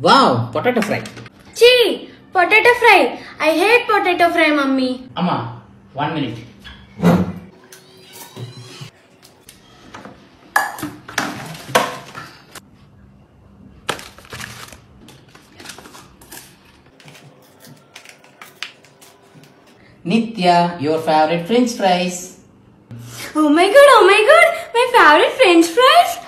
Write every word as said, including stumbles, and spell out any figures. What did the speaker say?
Wow, potato fry. Chee, potato fry. I hate potato fry, mummy. Amma, one minute. Nitya, your favorite French fries. Oh my god, oh my god, my favorite French fries.